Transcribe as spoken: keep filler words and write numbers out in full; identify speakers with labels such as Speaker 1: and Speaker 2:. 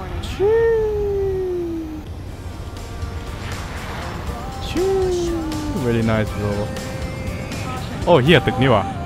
Speaker 1: very nice bro โอ้เฮียตึกนี่ว่ะ